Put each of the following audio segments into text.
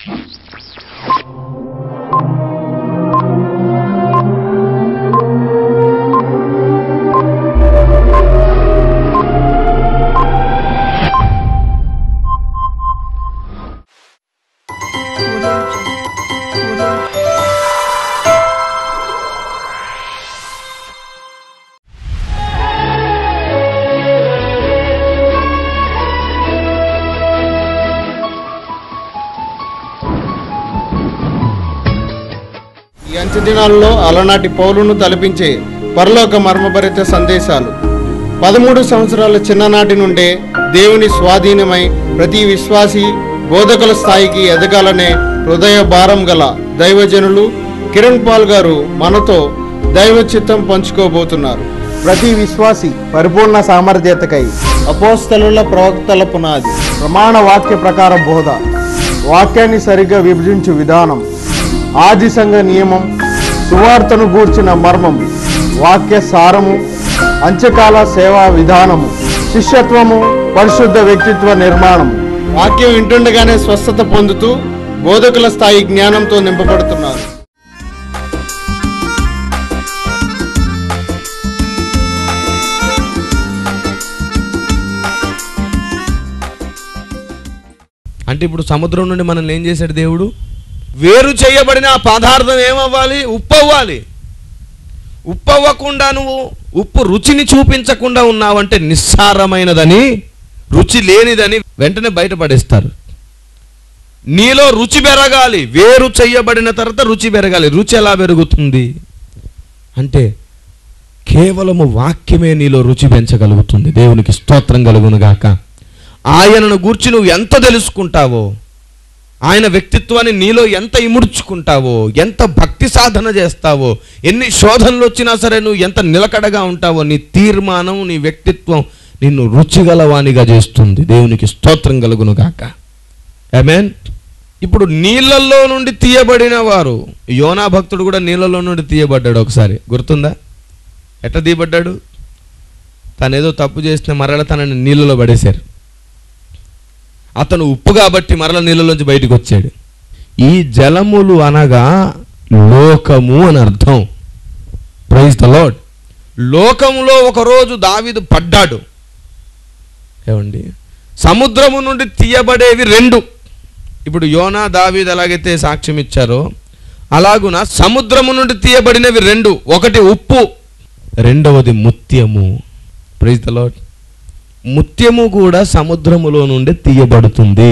ఈ అంచె దినాల్లో అలనాటి పౌలును తలపించే పరలోక మర్మభరిత సందేశాలు 13 సంవత్సరాల చిన్ననాటి నుండే దేవుని స్వాధీనమై ప్రతి విశ్వాసి బోధకుల స్థాయికి ఎదగాలనే హృదయ భారం గల దైవజనులు కిరణ్ పాల్ గారు మనతో దైవ చిత్తం పంచుకోబోతున్నారు. ప్రతి విశ్వాసి పరిపూర్ణ సామర్థ్యతకై అపోస్తలుల ప్రవక్తల పునాది, ప్రమాణ వాక్య ప్రకార బోధ, వాక్యాన్ని సరిగ్గా విభజించు విధానం, ఆది సంఘ నియమం, సువార్తను గూర్చిన మర్మం, వాక్య సారము, అంత్యకాల సేవా విధానము, శిష్యత్వము, పరిశుద్ధ వ్యక్తిత్వ నిర్మాణము. వాక్యం వింటుండగానే స్వస్థత పొందుతూ బోధకుల స్థాయి జ్ఞానంతో నింపబడుతున్నారు. అంటే ఇప్పుడు సముద్రం నుండి మనల్ని ఏం చేశాడు దేవుడు? వేరు చేయబడిన ఆ పదార్థం ఏమవ్వాలి? ఉప్పు అవ్వాలి. ఉప్పు అవ్వకుండా నువ్వు ఉప్పు రుచిని చూపించకుండా ఉన్నావంటే నిస్సారమైనదని, రుచి లేనిదని వెంటనే బయటపడేస్తారు. నీలో రుచి పెరగాలి. వేరు చేయబడిన తర్వాత రుచి పెరగాలి. రుచి ఎలా పెరుగుతుంది అంటే కేవలము వాక్యమే నీలో రుచి పెంచగలుగుతుంది. దేవునికి స్తోత్రం కలుగునుగాక. ఆయనను గూర్చి నువ్వు ఎంత తెలుసుకుంటావో, ఆయన వ్యక్తిత్వాన్ని నీలో ఎంత ఇముడ్చుకుంటావో, ఎంత భక్తి సాధన చేస్తావో, ఎన్ని శోధనలు వచ్చినా సరే నువ్వు ఎంత నిలకడగా ఉంటావో, నీ తీర్మానం, నీ వ్యక్తిత్వం నిన్ను రుచిగలవానిగా చేస్తుంది. దేవునికి స్తోత్రం కలుగునుగాక. ఆమేన్. ఇప్పుడు నీళ్ళల్లో నుండి తీయబడిన వారు, యోనా భక్తుడు కూడా నీళ్ళలో నుండి తీయబడ్డాడు. ఒకసారి గుర్తుందా? ఎట్లా తీయబడ్డాడు? తనేదో తప్పు చేసిన మరల తనని నీళ్ళలో పడేశారు. అతను ఉప్పు కాబట్టి మరల నీళ్ళలోంచి బయటకు వచ్చాడు. ఈ జలములు అనగా లోకము అని అర్థం. Praise the lord. లోకములో ఒకరోజు దావీదు పడ్డాడు. ఏమండి, సముద్రము నుండి తీయబడేవి రెండు. ఇప్పుడు యోనా దావీదు ఎలాగైతే సాక్ష్యం ఇచ్చారో అలాగున సముద్రము నుండి తీయబడినవి రెండు. ఒకటి ఉప్పు, రెండవది ముత్యము. Praise the lord. ముత్యము కూడా సముద్రములో నుండి తీయబడుతుంది.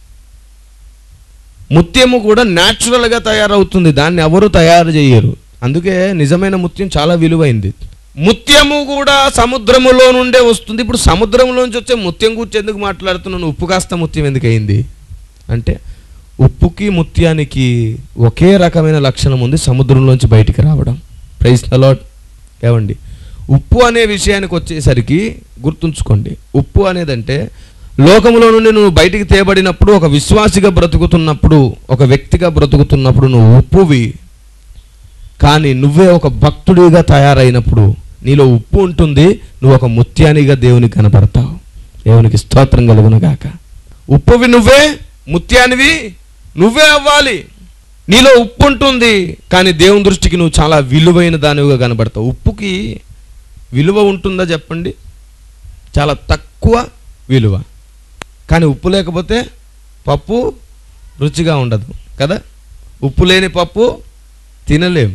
ముత్యము కూడా న్యాచురల్గా తయారవుతుంది. దాన్ని ఎవరు తయారు చేయరు. అందుకే నిజమైన ముత్యం చాలా విలువైంది. ముత్యము కూడా సముద్రములో నుండే వస్తుంది. ఇప్పుడు సముద్రంలోంచి వచ్చే ముత్యం గురించి ఎందుకు మాట్లాడుతున్నాను? ఉప్పు కాస్త ముత్యం ఎందుకు అయింది అంటే ఉప్పుకి ముత్యానికి ఒకే రకమైన లక్షణం ఉంది, సముద్రంలోంచి బయటికి రావడం. Praise the lord. ఏమండి, ఉప్పు అనే విషయానికి వచ్చేసరికి గుర్తుంచుకోండి. ఉప్పు అనేదంటే లోకంలో నుండి నువ్వు బయటికి తేబడినప్పుడు, ఒక విశ్వాసిగా బ్రతుకుతున్నప్పుడు, ఒక వ్యక్తిగా బ్రతుకుతున్నప్పుడు నువ్వు ఉప్పువి. కానీ నువ్వే ఒక భక్తుడిగా తయారైనప్పుడు నీలో ఉప్పు ఉంటుంది. నువ్వు ఒక ముత్యానిగా దేవునికి కనపడతావు. దేవునికి స్తోత్రం కలుగునుగాక. ఉప్పువి నువ్వే, ముత్యానివి నువ్వే అవ్వాలి. నీలో ఉప్పు ఉంటుంది కానీ దేవుని దృష్టికి నువ్వు చాలా విలువైన దానివిగా కనబడతావు. ఉప్పుకి విలువ ఉంటుందా చెప్పండి? చాలా తక్కువ విలువ. కానీ ఉప్పు లేకపోతే పప్పు రుచిగా ఉండదు కదా. ఉప్పు లేని పప్పు తినలేం.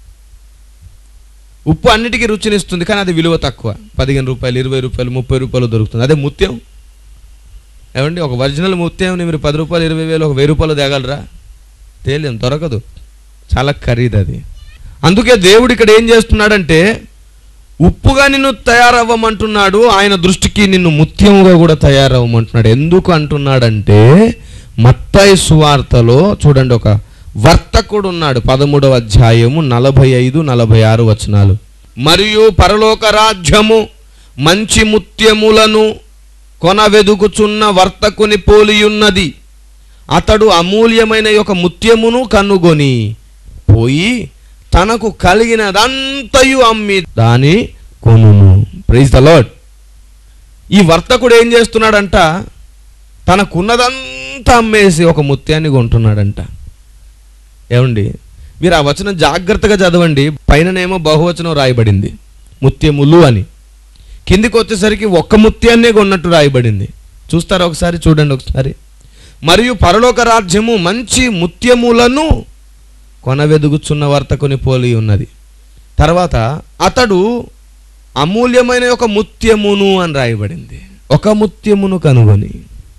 ఉప్పు అన్నిటికీ రుచినిస్తుంది కానీ అది విలువ తక్కువ. 15 రూపాయలు, 20 రూపాయలు, 30 రూపాయలు దొరుకుతుంది. అదే ముత్యం. ఏమండి, ఒక ఒరిజినల్ ముత్యం మీరు 10 రూపాయలు, 20,000, 1,000 రూపాయలు తేగలరా? తేలేం, దొరకదు. చాలా ఖరీదు అది. అందుకే దేవుడు ఇక్కడ ఏం చేస్తున్నాడంటే ఉప్పుగా నిన్ను తయారవ్వమంటున్నాడు. ఆయన దృష్టికి నిన్ను ముత్యముగా కూడా తయారవ్వమంటున్నాడు. ఎందుకు అంటున్నాడంటే మత్తయి సువార్తలో చూడండి, ఒక వర్తకుడు ఉన్నాడు. 13వ అధ్యాయము 45, 46 వచనాలు. మరియు పరలోక రాజ్యము మంచి ముత్యములను కొనవెదుకుచున్న వర్తకుని పోలియున్నది. అతడు అమూల్యమైన ఒక ముత్యమును కనుగొని పోయి తనకు కలిగినదంతయు అమ్మి దాని కొనును. Praise the lord. ఈ వర్తకుడు ఏం చేస్తున్నాడంట? తనకున్నదంతా ఉన్నదంతా అమ్మేసి ఒక ముత్యాన్ని కొంటున్నాడంట. ఏమండి, మీరు ఆ వచనం జాగ్రత్తగా చదవండి. పైననేమో బహువచనం రాయబడింది ముత్యములు అని, కిందికి వచ్చేసరికి ఒక్క ముత్యాన్నే కొన్నట్టు రాయబడింది. చూస్తారా ఒకసారి? చూడండి ఒకసారి. మరియు పరలోక రాజ్యము మంచి ముత్యములను కొనవెదుగుచున్న వర్తకుని పోలి ఉన్నది. తర్వాత అతడు అమూల్యమైన ఒక ముత్యమును అని రాయబడింది. ఒక ముత్యమును కనుగొని.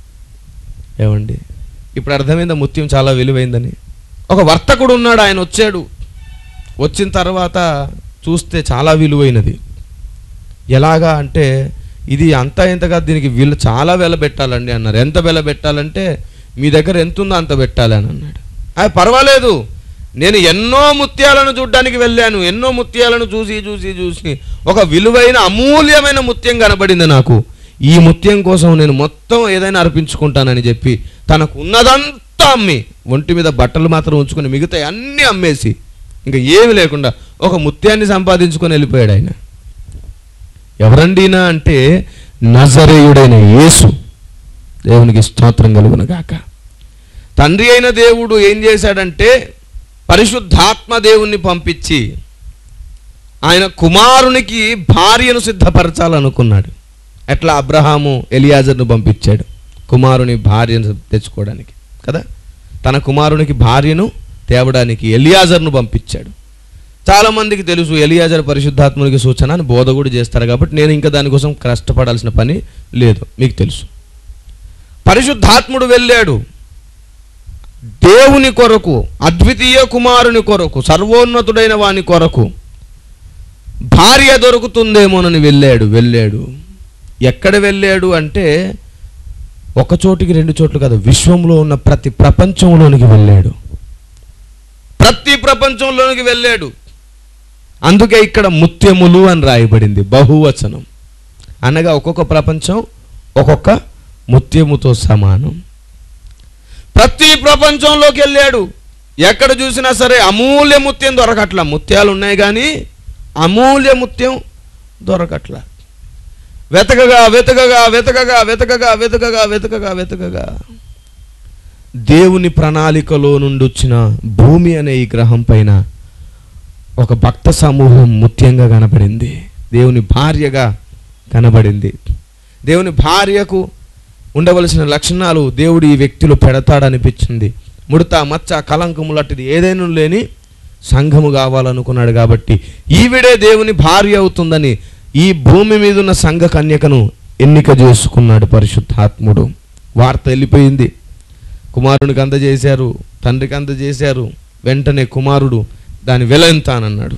ఏమండి, ఇప్పుడు అర్థమైందా ముత్యం చాలా విలువైందని? ఒక వర్తకుడు ఉన్నాడు, ఆయన వచ్చాడు. వచ్చిన తర్వాత చూస్తే చాలా విలువైనది. ఎలాగా అంటే, ఇది అంతా ఎంతగా, దీనికి చాలా వెల పెట్టాలండి అన్నారు. ఎంత వెల పెట్టాలంటే, మీ దగ్గర ఎంత ఉందో అంత పెట్టాలి అని అన్నాడు. పర్వాలేదు, నేను ఎన్నో ముత్యాలను చూడడానికి వెళ్ళాను, ఎన్నో ముత్యాలను చూసి చూసి చూసి ఒక విలువైన అమూల్యమైన ముత్యం కనబడింది నాకు. ఈ ముత్యం కోసం నేను మొత్తం ఏదైనా అర్పించుకుంటానని చెప్పి తనకు ఉన్నదంతా అమ్మి, ఒంటి మీద బట్టలు మాత్రం ఉంచుకొని మిగతా అన్నీ అమ్మేసి ఇంకా ఏమి లేకుండా ఒక ముత్యాన్ని సంపాదించుకొని వెళ్ళిపోయాడు ఆయన. ఎవరండినా అంటే నజరేయుడైన యేసు. దేవునికి స్తోత్రం కలుగును గాక. తండ్రి అయిన దేవుడు ఏం చేశాడంటే, పరిశుద్ధాత్మ దేవుణ్ణి పంపించి ఆయన కుమారునికి భార్యను సిద్ధపరచాలనుకున్నాడు. ఎట్లా? అబ్రహాము ఎలియాజర్ను పంపించాడు కుమారుని భార్యను తెచ్చుకోవడానికి కదా. తన కుమారునికి భార్యను తేవడానికి ఎలియాజర్ను పంపించాడు. చాలామందికి తెలుసు ఎలియాజర్ పరిశుద్ధాత్మునికి సూచన అని బోధ కూడా చేస్తారు, కాబట్టి నేను ఇంకా దానికోసం కష్టపడాల్సిన పని లేదు, మీకు తెలుసు. పరిశుద్ధాత్ముడు వెళ్ళాడు దేవుని కొరకు, అద్వితీయ కుమారుని కొరకు, సర్వోన్నతుడైన వాని కొరకు. భార్య దొరుకుతుందేమోనని వెళ్ళాడు. ఎక్కడ వెళ్ళాడు అంటే, ఒక చోటికి రెండు చోట్లు కాదు, విశ్వంలో ఉన్న ప్రతి ప్రపంచంలోనికి వెళ్ళాడు. ప్రతి ప్రపంచంలోనికి వెళ్ళాడు. అందుకే ఇక్కడ ముత్యములు అని రాయబడింది, బహువచనం. అనగా ఒక్కొక్క ప్రపంచం ఒక్కొక్క ముత్యముతో సమానం. ప్రతి ప్రపంచంలోకి వెళ్ళాడు. ఎక్కడ చూసినా సరే అమూల్య ముత్యం దొరకట్లా. ముత్యాలు ఉన్నాయి కానీ అమూల్య ముత్యం దొరకట్లా. వెతకగా వెతకగా వెతకగా వెతకగా వెతకగా వెతకగా వెతకగా దేవుని ప్రణాళికలో నుండి వచ్చిన భూమి అనే ఈ గ్రహం పైన ఒక భక్త సమూహం ముత్యంగా కనబడింది. దేవుని భార్యగా కనబడింది. దేవుని భార్యకు ఉండవలసిన లక్షణాలు దేవుడు ఈ వ్యక్తిలో పెడతాడనిపించింది. ముడత, మచ్చ, కలంకము లాంటిది ఏదైనా లేని సంఘము కావాలనుకున్నాడు. కాబట్టి ఈవిడే దేవుని భార్య అవుతుందని ఈ భూమి మీద ఉన్న సంఘ కన్యకను ఎన్నిక చేసుకున్నాడు పరిశుద్ధాత్ముడు. వార్త వెళ్ళిపోయింది. కుమారునికి అందజేశారు, తండ్రికి అందజేశారు. వెంటనే కుమారుడు దాని వెల ఎంత అని అన్నాడు.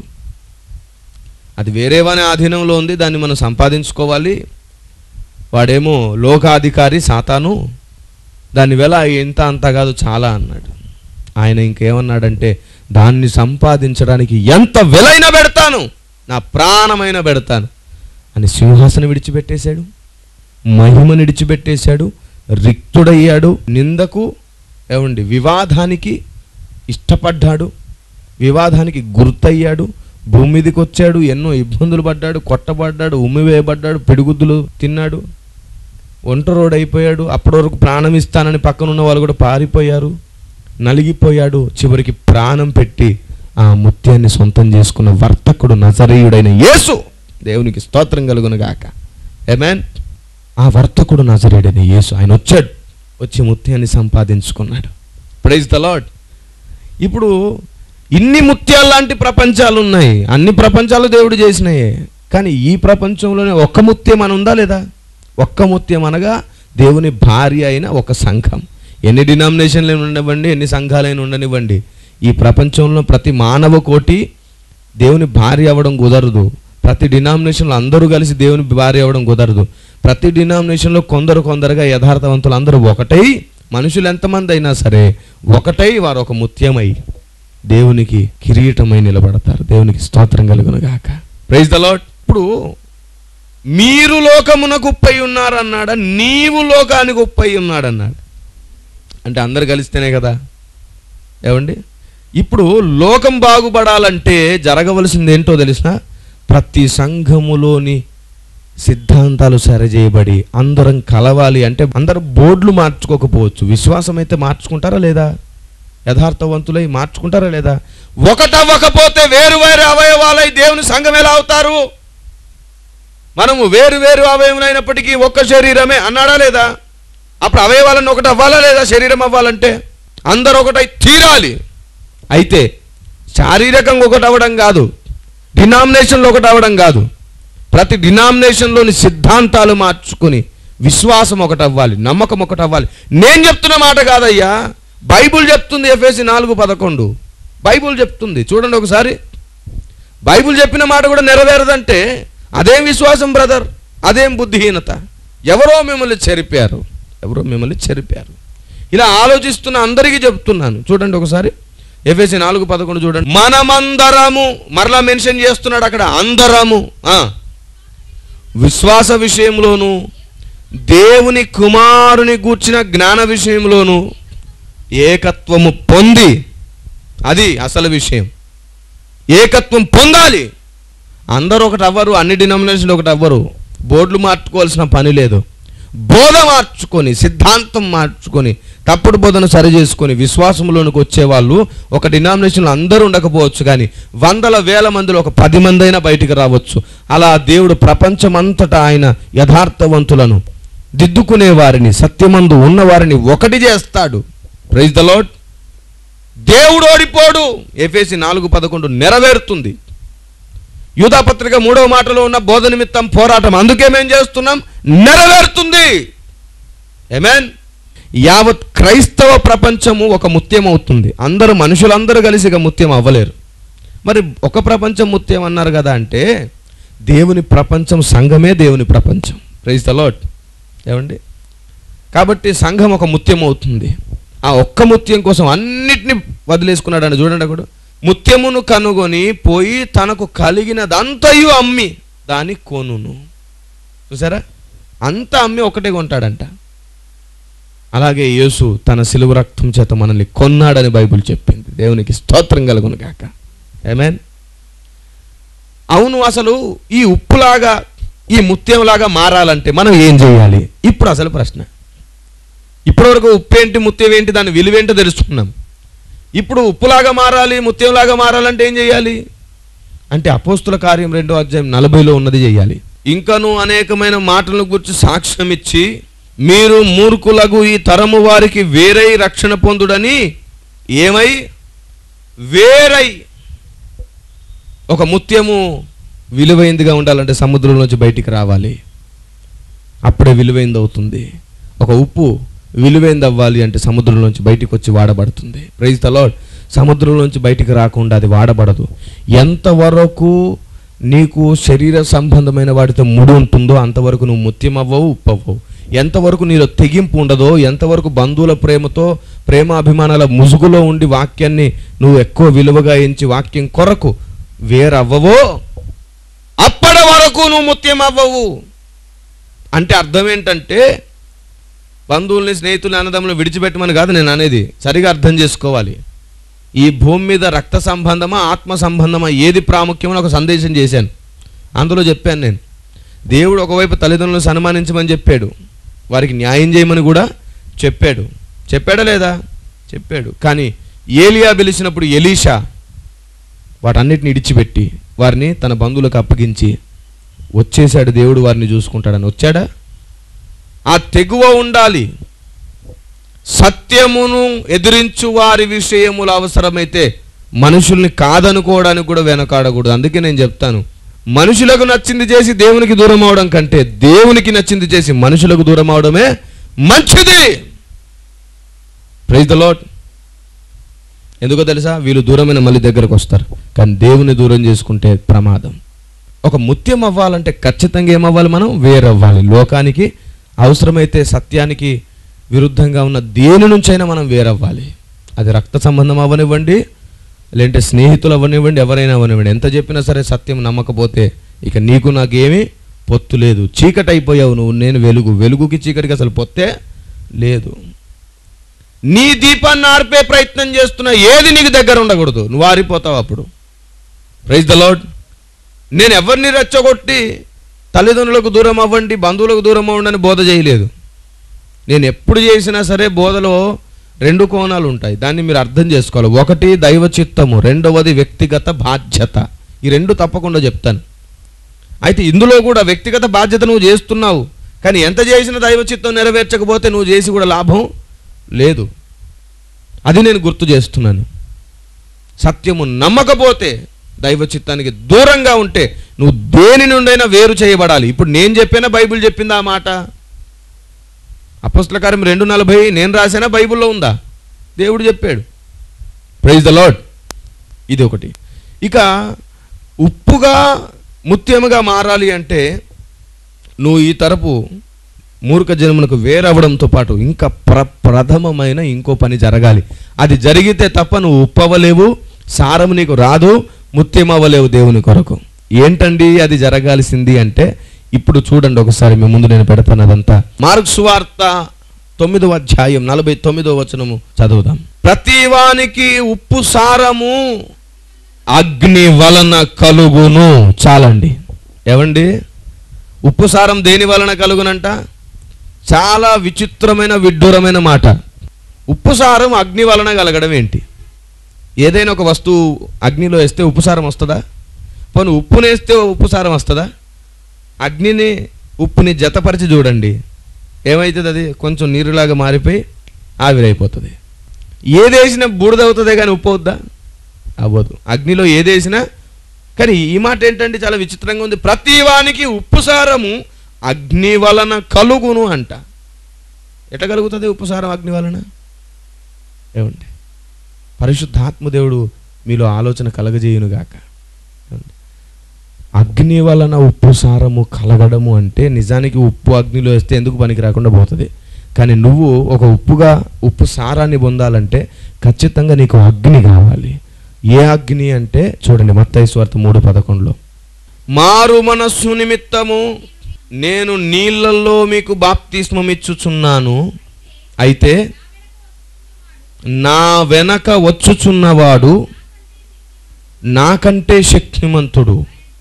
అది వేరే వాని ఆధీనంలో ఉంది, దాన్ని మనం సంపాదించుకోవాలి. వాడేమో లోకాధికారి సాతాను, దాని వెల ఎంత అంత కాదు చాలా అన్నాడు. ఆయన ఇంకేమన్నాడంటే, దాన్ని సంపాదించడానికి ఎంత వెలైనా పెడతాను, నా ప్రాణమైనా పెడతాను అని సింహాసనం విడిచిపెట్టేశాడు, మహిమను విడిచిపెట్టేశాడు, రిక్తుడయ్యాడు, నిందకు ఏమండి వివాదానికి ఇష్టపడ్డాడు, వివాదానికి గుర్తయ్యాడు, భూమి మీదకి వచ్చాడు, ఎన్నో ఇబ్బందులు పడ్డాడు, కొట్టబడ్డాడు, ఉమ్మివేయబడ్డాడు, పిడిగుద్దులు తిన్నాడు, ఒంటరోడైపోయాడు. అప్పటి వరకు ప్రాణం ఇస్తానని పక్కనున్న వాళ్ళు కూడా పారిపోయారు, నలిగిపోయాడు. చివరికి ప్రాణం పెట్టి ఆ ముత్యాన్ని సొంతం చేసుకున్న వర్తకుడు నజరేయుడైన యేసు. దేవునికి స్తోత్రం కలుగును గాక. ఆమేన్. ఆ వర్తకుడు నజరేయుడైన యేసు, ఆయన వచ్చాడు, వచ్చి ముత్యాన్ని సంపాదించుకున్నాడు. Praise the lord. ఇప్పుడు ఇన్ని ముత్యాలు లాంటి ప్రపంచాలు ఉన్నాయి, అన్ని ప్రపంచాలు దేవుడు చేసినాయే, కానీ ఈ ప్రపంచంలోనే ఒక్క ముత్యం అని ఉందా లేదా? ఒక్క ముత్యం అనగా దేవుని భార్య అయిన ఒక సంఘం. ఎన్ని డినామినేషన్లు ఉండనివ్వండి, ఎన్ని సంఘాలైనా ఉండనివ్వండి, ఈ ప్రపంచంలో ప్రతి మానవ కోటి దేవుని భార్య అవ్వడం కుదరదు. ప్రతి డినామినేషన్లో అందరూ కలిసి దేవుని భార్య అవ్వడం కుదరదు. ప్రతి డినామినేషన్లో కొందరుగా యథార్థవంతులు అందరూ ఒకటై, మనుషులు ఎంతమంది అయినా సరే ఒకటై వారు ఒక ముత్యమై దేవునికి కిరీటమై నిలబడతారు. దేవునికి స్తోత్రం కలుగును గాక. Praise the lord. ఇప్పుడు మీరు లోకమునకు ఉప్పై ఉన్నారన్నాడా, నీవు లోకానికి ఉప్పై ఉన్నాడన్నాడు. అంటే అందరు కలిస్తేనే కదా. ఏమండి, ఇప్పుడు లోకం బాగుపడాలంటే జరగవలసింది ఏంటో తెలిసిన, ప్రతి సంఘములోని సిద్ధాంతాలు సరిచేయబడి అందరం కలవాలి అంటే అందరూ బోర్డులు మార్చుకోకపోవచ్చు, విశ్వాసం అయితే మార్చుకుంటారా లేదా? యథార్థవంతులై మార్చుకుంటారా లేదా? ఒకటవ్వకపోతే వేరు వేరు అవయవాలై దేవుని సంఘం ఎలా అవుతారు? మనము వేరు వేరు అవయవమైనప్పటికీ ఒక్క శరీరమే అన్నాడా లేదా? అప్పుడు అవయవాలను ఒకటి అవ్వాలా లేదా? శరీరం అవ్వాలంటే అందరూ ఒకటై తీరాలి. అయితే శారీరకంగా ఒకటి అవ్వడం కాదు, డినామినేషన్లో ఒకటి అవ్వడం కాదు, ప్రతి డినామినేషన్లోని సిద్ధాంతాలు మార్చుకుని విశ్వాసం ఒకటి అవ్వాలి, నమ్మకం ఒకటి అవ్వాలి. నేను చెప్తున్న మాట కాదయ్యా, బైబుల్ చెప్తుంది. ఎఫెసీ 4:11 బైబుల్ చెప్తుంది. చూడండి ఒకసారి. బైబుల్ చెప్పిన మాట కూడా నెరవేరదంటే అదేం విశ్వాసం బ్రదర్, అదేం బుద్ధిహీనత? ఎవరో మిమ్మల్ని చెరిపారు, ఎవరో మిమ్మల్ని చెరిపారు. ఇలా ఆలోచిస్తున్న అందరికీ చెప్తున్నాను. చూడండి ఒకసారి ఎఫెసీ 4:11 చూడండి. మనమందరము, మరలా మెన్షన్ చేస్తున్నాడు అక్కడ, అందరము విశ్వాస విషయంలోను దేవుని కుమారుని గూర్చిన జ్ఞాన విషయంలోను ఏకత్వము పొంది, అది అసలు విషయం, ఏకత్వం పొందాలి. అందరూ ఒకటి అవ్వరు, అన్ని డినామినేషన్లు ఒకటి అవ్వరు. బోర్డులు మార్చుకోవాల్సిన పని లేదు. బోధ మార్చుకొని, సిద్ధాంతం మార్చుకొని, తప్పుడు బోధన సరి చేసుకొని విశ్వాసంలోనికి వచ్చేవాళ్ళు ఒక డినామినేషన్లో అందరూ ఉండకపోవచ్చు, కానీ వందల వేల మందిలో ఒక 10 మంది అయినా బయటికి రావచ్చు. అలా దేవుడు ప్రపంచమంతటా ఆయన యథార్థవంతులను, దిద్దుకునే వారిని, సత్యమందు ఉన్నవారిని ఒకటి చేస్తాడు. Praise the lord. దేవుడు ఓడిపోడు. ఎఫెసీ 4:11 నెరవేరుతుంది. యూదాపత్రిక 3వ మాటలో ఉన్న బోధ నిమిత్తం పోరాటం, అందుకే మేము చేస్తున్నాం, నెరవేరుతుంది. ఆమేన్. యావత్ క్రైస్తవ ప్రపంచము ఒక ముత్యం అవుతుంది. అందరూ మనుషులందరూ కలిసి ఇక ముత్యం అవ్వలేరు. మరి ఒక ప్రపంచం ముత్యం అన్నారు కదా అంటే దేవుని ప్రపంచం, సంఘమే దేవుని ప్రపంచం. Praise the lord. ఏమండి? కాబట్టి సంఘం ఒక ముత్యం అవుతుంది. ఆ ఒక్క ముత్యం కోసం అన్నిటినీ వదిలేసుకున్నాడని చూడండి. అక్కడ ముత్యమును కనుగొని పోయి తనకు కలిగినదంతయు అమ్మి దాన్ని కొనును. చూసారా? అంతా అమ్మి ఒకటే కొంటాడంట. అలాగే యేసు తన సిలువ రక్తం చేత మనల్ని కొన్నాడని బైబిల్ చెప్పింది. దేవునికి స్తోత్రం కలుగును గాక. ఆమేన్. అవును, అసలు ఈ ఉప్పులాగా, ఈ ముత్యంలాగా మారాలంటే మనం ఏం చేయాలి? ఇప్పుడు అసలు ప్రశ్న. ఇప్పటివరకు ఉప్పు ఏంటి, ముత్యం ఏంటి, దాని విలువేంటో తెలుసుకున్నాం. ఇప్పుడు ఉప్పులాగా మారాలి, ముత్యంలాగా మారాలంటే ఏం చేయాలి అంటే అపోస్తుల కార్యం 2వ అధ్యాయం 40లో ఉన్నది చేయాలి. ఇంకను అనేకమైన మాటలను గురించి సాక్ష్యం ఇచ్చి, మీరు మూర్ఖులకు ఈ తరము వారికి వేరై రక్షణ పొందుడని, ఏమై వేరై. ఒక ముత్యము విలువైందిగా ఉండాలంటే సముద్రంలోంచి బయటికి రావాలి, అప్పుడే విలువైంది అవుతుంది. ఒక ఉప్పు విలువైంది అవ్వాలి అంటే సముద్రంలోంచి బయటికి వచ్చి వాడబడుతుంది. Praise the lord. సముద్రంలోంచి బయటికి రాకుండా అది వాడబడదు. ఎంతవరకు నీకు శరీర సంబంధమైన వాటితో ముడి ఉంటుందో అంతవరకు నువ్వు ముత్యం అవ్వవు, ఉప్పు అవ్వవు. ఎంతవరకు నీలో తెగింపు ఉండదో, ఎంతవరకు బంధువుల ప్రేమతో, ప్రేమాభిమానాల ముసుగులో ఉండి వాక్యాన్ని నువ్వు ఎక్కువ విలువగా ఎంచి వాక్యం కొరకు వేరవ్వవో అప్పటి వరకు నువ్వు ముత్యం అవ్వవు. అంటే అర్థం ఏంటంటే బంధువుల్ని, స్నేహితుల్ని, అన్నదమ్ములను విడిచిపెట్టమని కాదు నేను అనేది. సరిగా అర్థం చేసుకోవాలి. ఈ భూమి మీద రక్త సంబంధమా, ఆత్మ సంబంధమా, ఏది ప్రాముఖ్యమని ఒక సందేశం చేశాను. అందులో చెప్పాను నేను, దేవుడు ఒకవైపు తల్లిదండ్రులను సన్మానించమని చెప్పాడు, వారికి న్యాయం చేయమని కూడా చెప్పాడు. చెప్పాడా లేదా? చెప్పాడు. కానీ ఏలియా పిలిచినప్పుడు ఎలీషా వాటన్నిటిని ఇడిచిపెట్టి వారిని తన బంధువులకు అప్పగించి వచ్చేసాడు. దేవుడు వారిని చూసుకుంటాడని వచ్చాడా? ఆ తెగువ ఉండాలి. సత్యమును ఎదిరించు వారి విషయములు అవసరమైతే మనుషుల్ని కాదనుకోవడానికి కూడా వెనకాడకూడదు. అందుకే నేను చెప్తాను, మనుషులకు నచ్చింది చేసి దేవునికి దూరం అవడం కంటే దేవునికి నచ్చింది చేసి మనుషులకు దూరం అవడమే మంచిది. Praise the lord. ఎందుకో తెలుసా? వీళ్ళు దూరమైన మళ్ళీ దగ్గరకు వస్తారు, కానీ దేవుని దూరం చేసుకుంటే ప్రమాదం. ఒక ముత్యం అవ్వాలంటే ఖచ్చితంగా ఏమవ్వాలి? మనం వేరవ్వాలి. లోకానికి అవసరమైతే సత్యానికి విరుద్ధంగా ఉన్న దేని నుంచైనా మనం వేరవ్వాలి. అది రక్త సంబంధం అవ్వనివ్వండి, లేదంటే స్నేహితులు అవ్వనివ్వండి, ఎవరైనా అవ్వనివ్వండి. ఎంత చెప్పినా సరే సత్యం నమ్మకపోతే ఇక నీకు నాకేమీ పొత్తు లేదు. చీకటి అయిపోయావు నువ్వు, నేను వెలుగు. వెలుగుకి చీకటికి అసలు పొత్తే లేదు. నీ దీపాన్ని ఆర్పే ప్రయత్నం చేస్తున్నా ఏది నీకు దగ్గర ఉండకూడదు, నువ్వు ఆరిపోతావు అప్పుడు. Praise the lord. నేను ఎవరిని రెచ్చగొట్టి తల్లిదండ్రులకు దూరం అవ్వండి, బంధువులకు దూరం అవ్వండి అని బోధ చేయలేదు. నేను ఎప్పుడు చేసినా సరే బోధలో 2 కోణాలు ఉంటాయి. దాన్ని మీరు అర్థం చేసుకోవాలి. ఒకటి దైవ చిత్తము, రెండవది వ్యక్తిగత బాధ్యత. ఈ 2 తప్పకుండా చెప్తాను. అయితే ఇందులో కూడా వ్యక్తిగత బాధ్యత నువ్వు చేస్తున్నావు, కానీ ఎంత చేసిన దైవ చిత్తం నెరవేర్చకపోతే నువ్వు చేసి కూడా లాభం లేదు. అది నేను గుర్తు చేస్తున్నాను. సత్యము నమ్మకపోతే, దైవ చిత్తానికి దూరంగా ఉంటే నువ్వు దేని నుండైనా వేరు చేయబడాలి. ఇప్పుడు నేను చెప్పినా బైబిల్ చెప్పిందా ఆ మాట? అపోస్తల కార్యం 2:40 నేను రాసినా బైబిల్లో ఉందా? దేవుడు చెప్పాడు. Praise the lord. ఇది ఒకటి. ఇక ఉప్పుగా ముత్యముగా మారాలి అంటే నువ్వు ఈ తరపు మూర్ఖ జనమునకు వేరవడంతో పాటు ఇంకా ప్రథమమైన ఇంకో పని జరగాలి. అది జరిగితే తప్ప నువ్వు ఉప్పవలేవు, సారం నీకు రాదు, ముత్యం అవ్వలేవు దేవుని కొరకు. ఏంటండి అది జరగాల్సింది అంటే, ఇప్పుడు చూడండి ఒకసారి మీ ముందు నేను పెడతాను అదంతా. మార్కు సువార్త 9వ అధ్యాయం 49వ వచనము చదువుదాం. ప్రతివానికి ఉప్పు సారము అగ్ని వలన కలుగును. చాలండి. ఏవండి, ఉప్పు సారం దేని వలన కలుగునంట? చాలా విచిత్రమైన విడ్డూరమైన మాట. ఉప్పు సారం అగ్ని వలన కలగడం ఏంటి? ఏదైనా ఒక వస్తువు అగ్నిలో వేస్తే ఉప్పు సారం వస్తుందా? పోనీ ఉప్పుని వేస్తే ఉప్పు సారం వస్తుందా? అగ్నిని ఉప్పుని జతపరిచి చూడండి, ఏమవుతుంది? అది కొంచెం నీరులాగా మారిపోయి ఆవిరైపోతుంది. ఏదేసినా బూడిదవుతుంది కానీ ఉప్పు అవుద్దా? అవ్వదు. అగ్నిలో ఏదేసినా. కానీ ఈ మాట ఏంటంటే చాలా విచిత్రంగా ఉంది. ప్రతివానికి ఉప్పు సారము అగ్ని వలన కలుగును అంట. ఎట్లా కలుగుతుంది ఉప్పు సారం అగ్ని వలన? ఏమండి, పరిశుద్ధాత్మదేవుడు మీలో ఆలోచన కలగజేయునుగాక. అగ్ని వలన ఉప్పు సారము కలగడము అంటే నిజానికి ఉప్పు అగ్నిలో వేస్తే ఎందుకు పనికి రాకుండా పోతుంది. కానీ నువ్వు ఒక ఉప్పు సారాన్ని పొందాలంటే ఖచ్చితంగా నీకు అగ్ని కావాలి. ఏ అగ్ని అంటే చూడండి, మత్తయి సువార్త 3:11 మారు మనస్సు నిమిత్తము నేను నీళ్ళల్లో మీకు బాప్తిస్మం ఇచ్చుచున్నాను, అయితే నా వెనక వచ్చుచున్నవాడు నాకంటే శక్తిమంతుడు,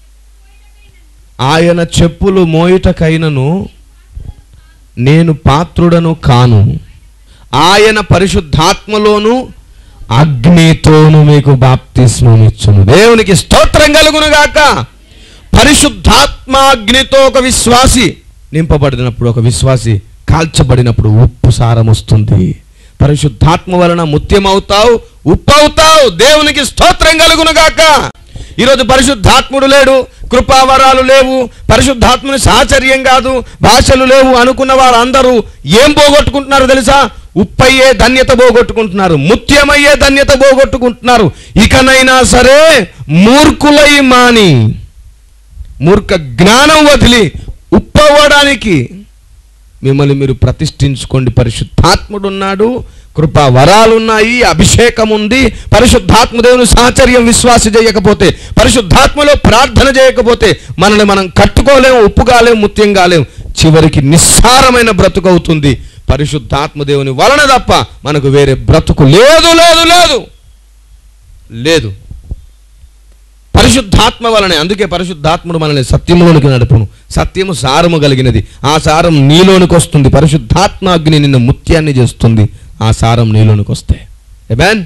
ఆయన చెప్పులు మోయుటకైనను నేను పాత్రుడను కాను, ఆయన పరిశుద్ధాత్మలోను అగ్నితోను మీకు బాప్తిస్మం ఇచ్చును. దేవునికి స్తోత్రం కలుగునుగాక. పరిశుద్ధాత్మ అగ్నితో ఒక విశ్వాసి నింపబడినప్పుడు, ఒక విశ్వాసి కాల్చబడినప్పుడు ఉప్పు సారం వస్తుంది. పరిశుద్ధాత్మ వలన ముత్యం అవుతావు, ఉప్పు అవుతావు. దేవునికి స్తోత్రం కలుగునుగాక. ఈరోజు పరిశుద్ధాత్ముడు లేడు, కృపావరాలు లేవు, పరిశుద్ధాత్ముని సాహచర్యం కాదు, భాషలు లేవు అనుకున్న వారందరూ ఏం పోగొట్టుకుంటున్నారు తెలుసా? ఉప్పయ్యే ధన్యత పోగొట్టుకుంటున్నారు, ముత్యమయ్యే ధన్యత పోగొట్టుకుంటున్నారు. ఇకనైనా సరే మూర్ఖులై మాని, మూర్ఖ జ్ఞానం వదిలి ఉప్పవ్వడానికి మిమ్మల్ని మీరు ప్రతిష్ఠించుకోండి. పరిశుద్ధాత్ముడు ఉన్నాడు, కృపా వరాలు ఉన్నాయి, అభిషేకం ఉంది. పరిశుద్ధాత్మ దేవుని సాహచర్యం విశ్వాస చేయకపోతే, పరిశుద్ధాత్మలో ప్రార్థన చేయకపోతే మనల్ని మనం కట్టుకోలేము, ఉప్పు కాలేము, ముత్యం కాలేము. చివరికి నిస్సారమైన బ్రతుకు అవుతుంది. పరిశుద్ధాత్మ దేవుని వలన తప్ప మనకు వేరే బ్రతుకు లేదు లేదు లేదు లేదు. పరిశుద్ధాత్మ వలనే. అందుకే పరిశుద్ధాత్ముడు మనల్ని సత్యములోనికి నడుపును. సత్యము సారము కలిగినది, ఆ సారం నీలోనికి వస్తుంది. పరిశుద్ధాత్మ అగ్ని నిన్ను ముత్యాన్ని చేస్తుంది, ఆ సారం నీలోనికి వస్తే. ఆమేన్.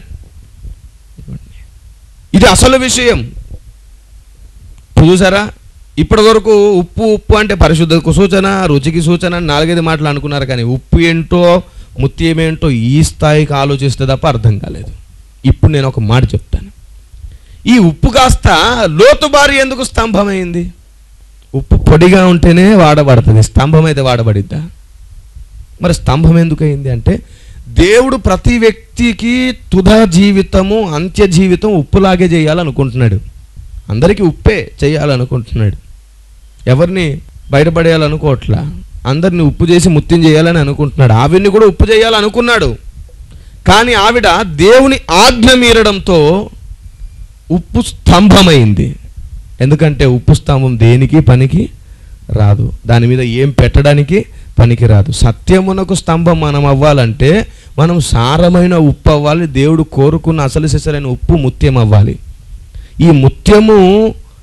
ఇది అసలు విషయం. చూసారా, ఇప్పటి వరకు ఉప్పు ఉప్పు అంటే పరిశుద్ధకు సూచన, రుచికి సూచన 4-5 మాటలు అనుకున్నారు. కానీ ఉప్పు ఏంటో ముత్యం ఏంటో ఈ స్థాయికి ఆలోచిస్తే తప్ప అర్థం కాలేదు. ఇప్పుడు నేను ఒక మాట చెప్తాను. ఈ ఉప్పు కాస్త లోతుబారి ఎందుకు స్తంభమైంది? ఉప్పు పొడిగా ఉంటేనే వాడబడుతుంది, స్తంభం అయితే వాడబడిద్దా? మరి స్తంభం ఎందుకు అయింది అంటే, దేవుడు ప్రతి వ్యక్తికి తుద జీవితము, అంత్య జీవితం ఉప్పులాగే చేయాలనుకుంటున్నాడు. అందరికీ ఉప్పే చేయాలనుకుంటున్నాడు. ఎవరిని బయటపడేయాలనుకోవట్లా, అందరిని ఉప్పు చేసి ముత్యం చేయాలని అనుకుంటున్నాడు. ఆవిడ్ని కూడా ఉప్పు చేయాలనుకున్నాడు. కానీ ఆవిడ దేవుని ఆజ్ఞ మీరడంతో ఉప్పు స్తంభమైంది. ఎందుకంటే ఉప్పు స్తంభం దేనికి పనికి రాదు, దాని మీద ఏం పెట్టడానికి పనికి రాదు. సత్యమునకు స్తంభం మనం అవ్వాలంటే మనం సారమైన ఉప్పు అవ్వాలి. దేవుడు కోరుకున్న అసలు సిసలైన ఉప్పు ముత్యం అవ్వాలి. ఈ ముత్యము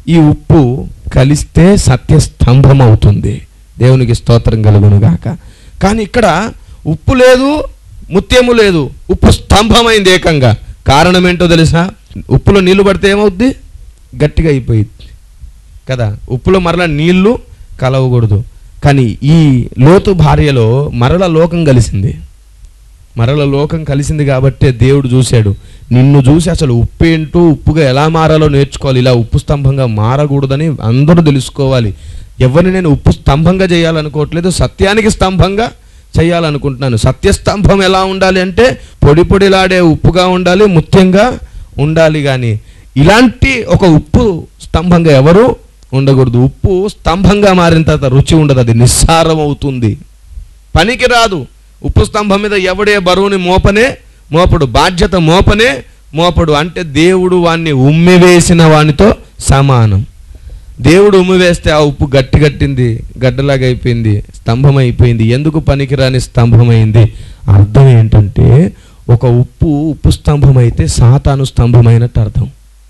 ఈ ఉప్పు కలిస్తే సత్య స్తంభం అవుతుంది. దేవునికి స్తోత్రం కలుగును గాక. కానీ ఇక్కడ ఉప్పు లేదు, ముత్యము లేదు, ఉప్పు స్తంభమైంది ఏకంగా. కారణం ఏంటో తెలుసా? ఉప్పులో నీళ్లు పడితే ఏమవుద్ది? గట్టిగా అయిపోయింది కదా. ఉప్పులో మరలా నీళ్లు కలవకూడదు. కానీ ఈ లోతు భార్యలో మరల లోకం కలిసింది. మరల లోకం కలిసింది కాబట్టే దేవుడు చూశాడు, నిన్ను చూసి అసలు ఉప్పు ఏంటో, ఉప్పుగా ఎలా మారాలో నేర్చుకోవాలి. ఇలా ఉప్పు స్తంభంగా మారకూడదని అందరూ తెలుసుకోవాలి. ఎవరిని నేను ఉప్పు స్తంభంగా చేయాలనుకోవట్లేదు, సత్యానికి స్తంభంగా చేయాలనుకుంటున్నాను. సత్యస్తంభం ఎలా ఉండాలి అంటే పొడి పొడిలాడే ఉప్పుగా ఉండాలి, ముత్యంగా ఉండాలి. కానీ ఇలాంటి ఒక ఉప్పు స్తంభంగా ఎవరు ఉండకూడదు. ఉప్పు స్తంభంగా మారిన తర్వాత రుచి ఉండదు, అది నిస్సారం అవుతుంది, పనికి రాదు. ఉప్పు స్తంభం మీద ఎవడే బరువుని మోపడు, బాధ్యత మోపడు. అంటే దేవుడు వాణ్ణి ఉమ్మివేసిన వానితో సమానం. దేవుడు ఉమ్మివేస్తే ఆ ఉప్పు గట్టింది, గడ్డలాగా అయిపోయింది, స్తంభం అయిపోయింది. ఎందుకు పనికిరాని స్తంభమైంది? అర్థం ఏంటంటే ఒక ఉప్పు స్తంభం అయితే సాతాను స్తంభమైనట్టు అర్థం.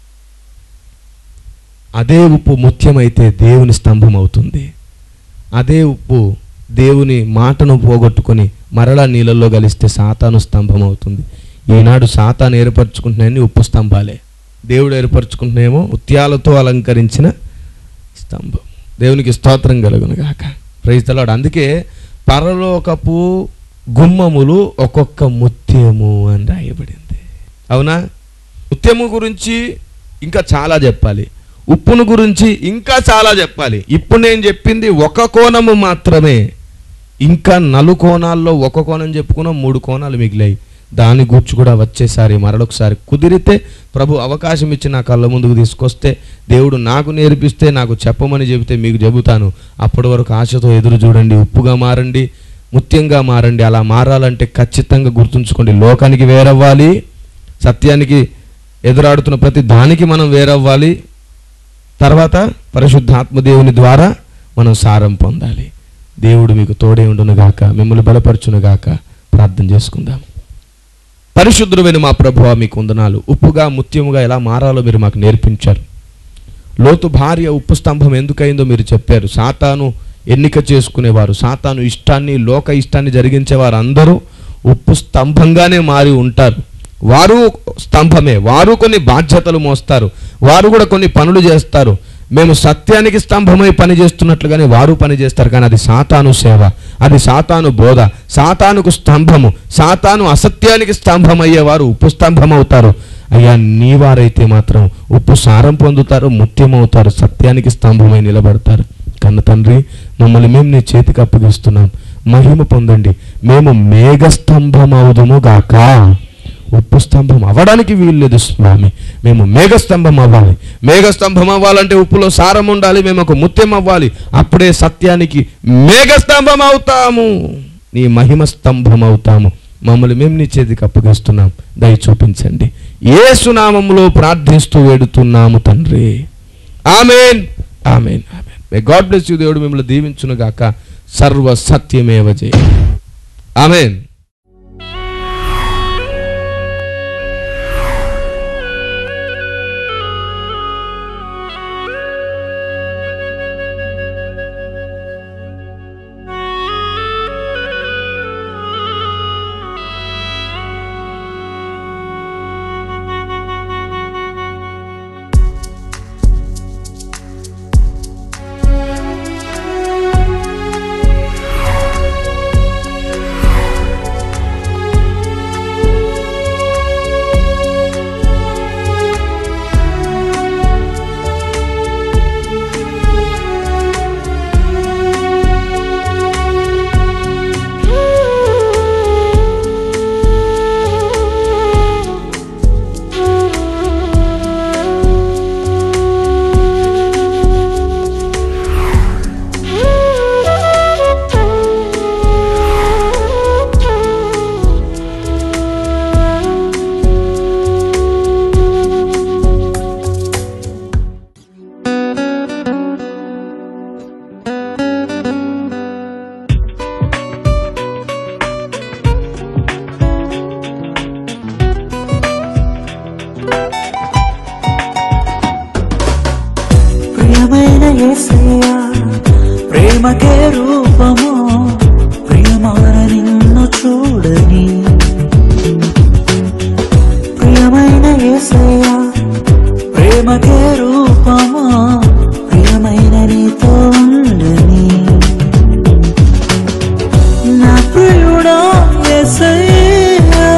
అదే ఉప్పు ముత్యమైతే దేవుని స్తంభం అవుతుంది. అదే ఉప్పు దేవుని మాటను పోగొట్టుకొని మరలా నీళ్ళల్లో కలిస్తే సాతాను స్తంభం అవుతుంది. ఈనాడు సాతాను ఏర్పరచుకుంటున్నాయని ఉప్పు స్తంభాలే, దేవుడు ఏర్పరచుకుంటున్నాయేమో ముత్యాలతో అలంకరించిన స్తంభం. దేవునికి స్తోత్రం కలుగును గాక. Praise the lord. అందుకే పరలోకపు గుమ్మములు ఒక్కొక్క ముత్యము అని రాయబడింది. అవునా? ముత్యము గురించి ఇంకా చాలా చెప్పాలి, ఉప్పును గురించి ఇంకా చాలా చెప్పాలి. ఇప్పుడు నేను చెప్పింది ఒక కోణము మాత్రమే. ఇంకా 4 కోణాల్లో ఒక కోణం చెప్పుకున్నాం, 3 కోణాలు మిగిలాయి. దాని గురించి కూడా వచ్చేసారి మరొకసారి కుదిరితే ప్రభు అవకాశం ఇచ్చి నా కళ్ళ ముందుకు తీసుకొస్తే, దేవుడు నాకు నేర్పిస్తే, నాకు చెప్పమని చెబితే మీకు చెబుతాను. అప్పటి వరకు ఆశతో ఎదురు చూడండి. ఉప్పుగా మారండి, ముత్యంగా మారండి. అలా మారాలంటే ఖచ్చితంగా గుర్తుంచుకోండి, లోకానికి వేరవ్వాలి, సత్యానికి ఎదురాడుతున్న ప్రతి దానికి మనం వేరవ్వాలి. తర్వాత పరిశుద్ధాత్మ దేవుని ద్వారా మనం సారం పొందాలి. దేవుడు మీకు తోడే ఉండునుగాక, మిమ్మల్ని బలపరచునుగాక. ప్రార్థన చేసుకుందాం. పరిశుద్ధుడైన మా ప్రభువా, మీకు వందనాలు. ఉప్పుగా ముత్యముగా ఎలా మారాలో మీరు మాకు నేర్పించారు. లోతు భార్య ఉప్పు స్తంభం ఎందుకైందో మీరు చెప్పారు. సాతాను ఎన్నిక చేసుకునేవారు, సాతాను ఇష్టాన్ని, లోక ఇష్టాన్ని జరిగించేవారు అందరూ ఉప్పు స్తంభంగానే మారి ఉంటారు. వారు స్తంభమే, వారు కొన్ని బాధ్యతలు మోస్తారు, వారు కూడా కొన్ని పనులు చేస్తారు. మేము సత్యానికి స్తంభమై పని చేస్తున్నట్లుగానే వారు పని చేస్తారు. కానీ అది సాతాను సేవ, అది సాతాను బోధ, సాతానుకు స్తంభము. సాతాను అసత్యానికి స్తంభం అయ్యేవారు ఉప్పు స్తంభం అవుతారు. అయ్యా, నీ వారైతే మాత్రం ఉప్పు సారం పొందుతారు, ముత్యం అవుతారు, సత్యానికి స్తంభమై నిలబడతారు. కన్న తండ్రి, మమ్మల్ని మేము నీ చేతికి అప్పగిస్తున్నాం. మహిమ పొందండి. మేము మేఘస్తంభం అవుదుము గాక. ఉప్పు స్తంభం అవ్వడానికి వీల్లేదు స్వామి, మేము మేఘస్తంభం అవ్వాలి. మేఘస్తంభం అవ్వాలంటే ఉప్పులో సారం ఉండాలి, మేము ఒక ముత్యం అవ్వాలి. అప్పుడే సత్యానికి మేఘస్తంభం అవుతాము, నీ మహిమ స్తంభం అవుతాము. మమ్మల్ని మేము నీ చేతికి అప్పగిస్తున్నాం. దయ చూపించండి. యేసు నామములో ప్రార్థిస్తూ వేడుతున్నాము తండ్రి. ఆమేన్, ఆమేన్, ఆమేన్. May God bless you. దేవుడు మిమ్మల్ని దీవించును గాక. సర్వ సత్యమేవ జయ. ఆమేన్. ప్రేమకే రూపమో ప్రియమైన నిన్ను చూడని ప్రియమైన యేసయ్యా ప్రేమకే రూపమో ప్రియమైన నీతో ఉండని నా ప్రియుడా యేసయ్యా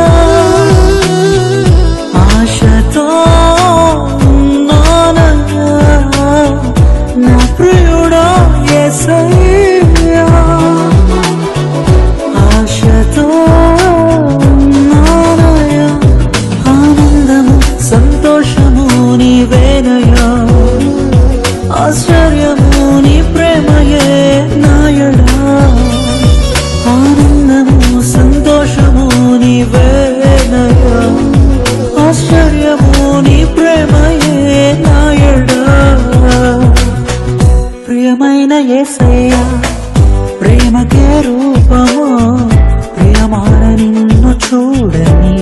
ఆశతో ఉన్నానయ్యా నా ప్రియుడా యేసయ్యా ఆశతో ఉన్నానయ్యా ఆనందము సంతోషము నీవేనయ్యా ఆశ్చర్యము నీ ప్రేమయే నాయడా ఆనందము సంతోషము నీవేనయ్యా ఆశ్చర్యము నీ ప్రేమయే నాయడా ప్రియమైన యేసయ్యా ప్రేమకే రూపమో ప్రియమైన నిన్ను చూడని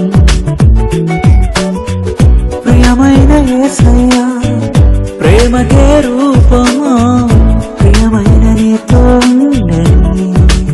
ప్రియమైన యేసయ్యా ప్రేమకే రూపమో ప్రియమైన నీతో ఉండని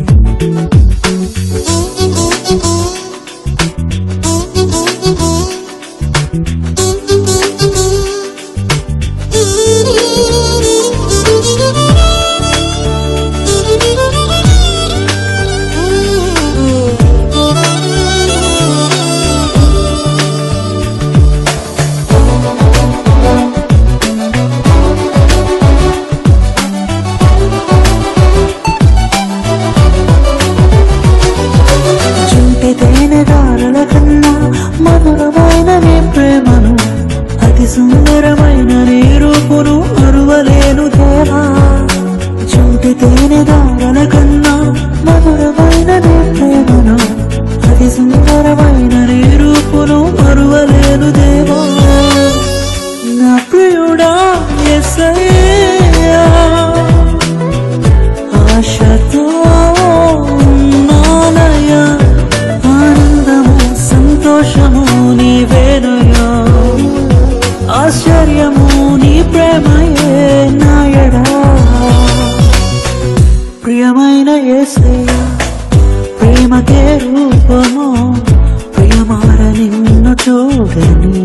తేనెదారుల కన్నా మధురమైన నీ ప్రేమను అతి సుందరమైన నీ రూపును అరువలేను దేవా చుంటి తేనెదారుల కన్నా మధురమైన నీ ప్రేమను అతి సుందరమైన నీ రూపును అరువలేను దేవా నా ప్రియుడా యేసయ్యా ఆశతో ఉన్నానయ్యా సంతోషము నీవేనయ్యా ఆశ్చర్యము నీ ప్రేమయే నాయడా ప్రియమైన యేసయ్యా ప్రేమకే రూపమో ప్రియమైన నిన్ను చూడని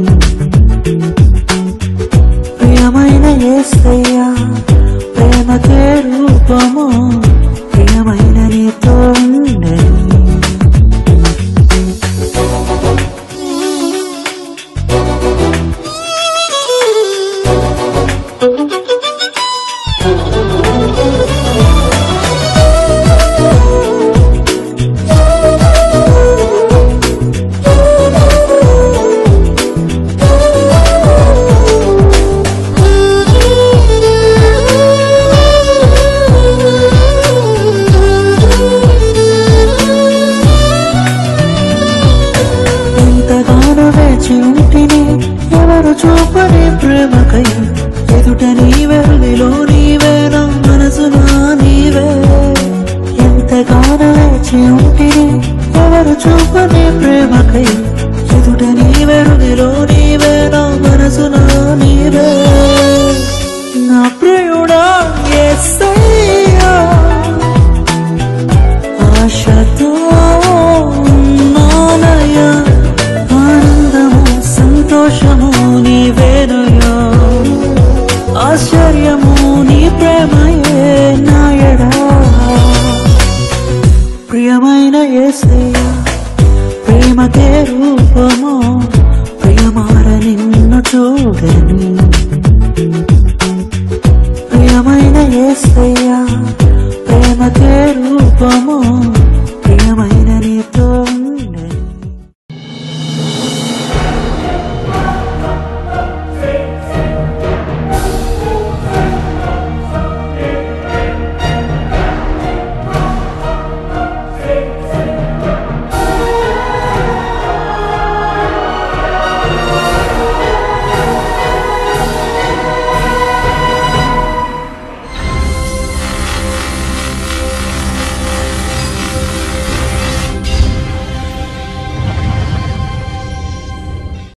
ప్రియమైన యేసయ్యా ప్రేమకే రూపమో ప్రియమైన నీతో ఉండని ఎవరు చూపని ప్రేమకై ఎదుట నీవే హృదిలో నీవే నా మనసులో నీవే ఎంతగానో వేచి ఉంటిని ఎవరు చూపని ప్రేమకై